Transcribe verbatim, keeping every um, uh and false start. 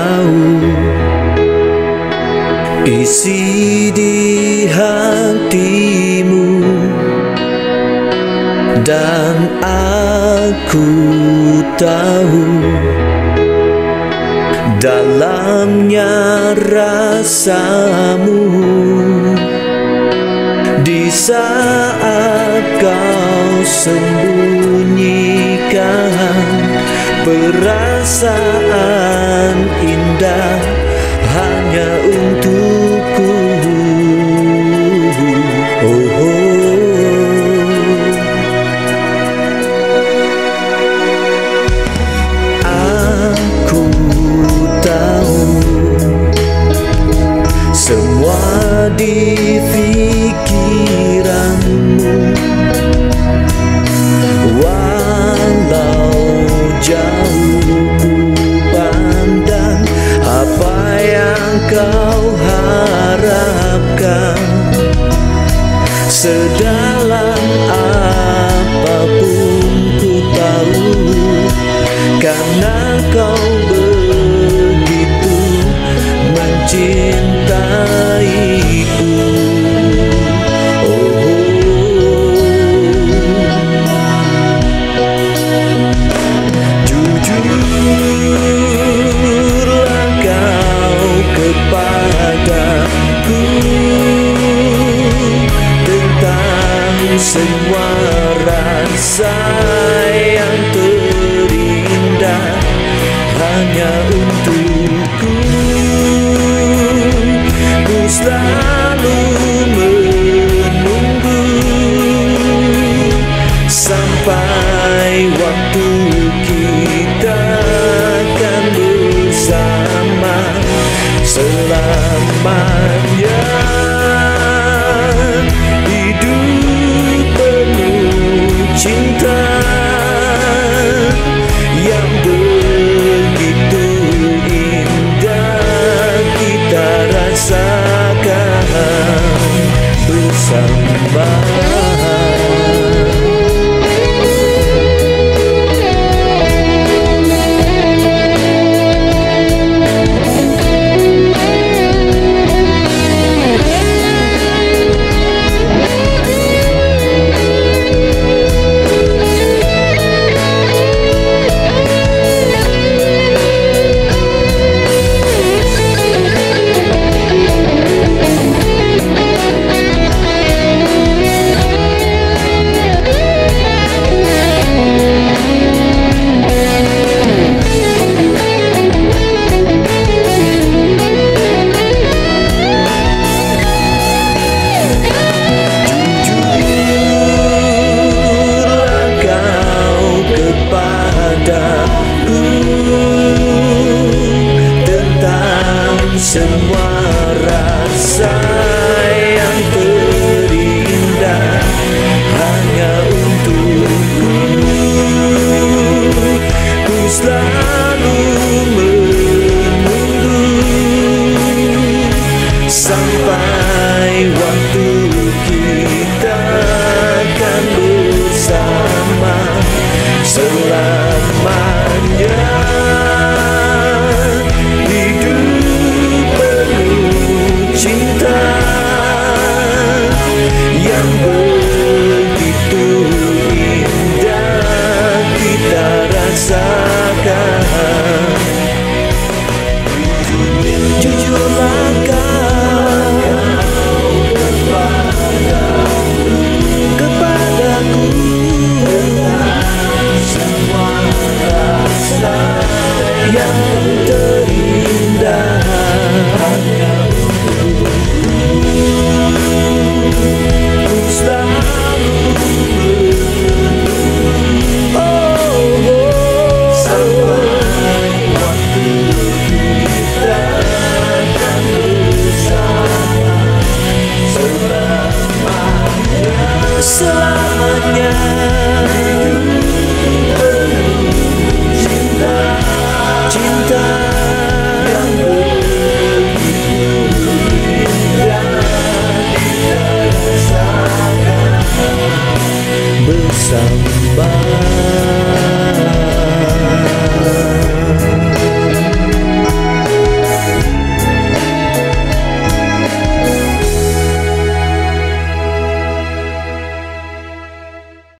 tahu isi di hatimu, dan aku tahu dalamnya rasamu. Di saat kau sembunyikan perasaan indah hanya untukku. Oh, oh. Aku tahu semua di pikiranmu, walau jauh ku pandang apa yang kau harapkan. Sedalam apapun ku tahu, karena kau begitu mencintaiku. Jujurlah kau kepadaku tentang semua rasa yang terindah hanya untukku. Ku selalu menunggu sampai waktu kita akan bersama selamanya. Hidup penuh cinta yang begitu indah kita rasakan bersama. Semua rasa yang terindah hanya untukku. Ku selalu menunggu sampai waktu kita akan bersama selamanya. Cinta yang begitu indah kita rasakan. Jujurlah kau kepadaku semua rasa yang terindah hanya selamanya. Cinta, cinta yang begitu indah kita rasakan bersama.